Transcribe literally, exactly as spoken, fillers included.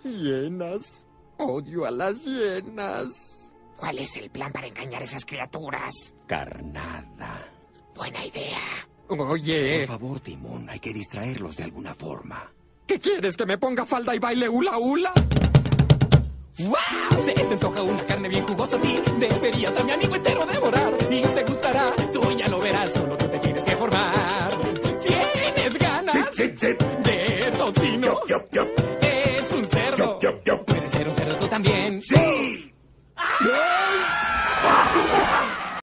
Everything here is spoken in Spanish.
Hienas. Odio a las hienas. ¿Cuál es el plan para engañar a esas criaturas? Carnada. Buena idea. Oye. Por favor, Timón, hay que distraerlos de alguna forma. ¿Qué quieres, que me ponga falda y baile hula hula? ¡Wow! Se te antoja una carne bien jugosa a ti. Deberías a mi amigo entero.